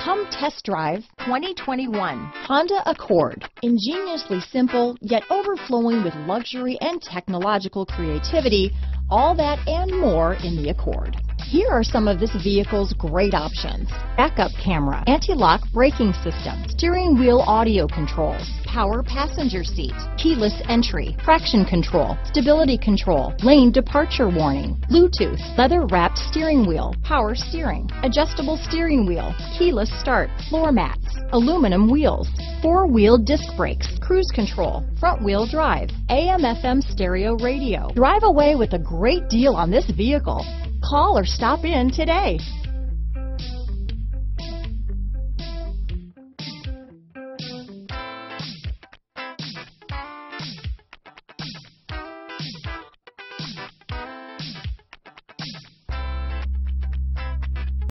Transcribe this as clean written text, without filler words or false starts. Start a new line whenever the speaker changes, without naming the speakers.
Come test drive 2021 Honda Accord. Ingeniously simple, yet overflowing with luxury and technological creativity. All that and more in the Accord. Here are some of this vehicle's great options: backup camera, anti-lock braking system, steering wheel audio controls, power passenger seat, keyless entry, traction control, stability control, lane departure warning, Bluetooth, leather-wrapped steering wheel, power steering, adjustable steering wheel, keyless start, floor mats, aluminum wheels, four-wheel disc brakes, cruise control, front-wheel drive, AM/FM stereo radio. Drive away with a great deal on this vehicle. Call or stop in today.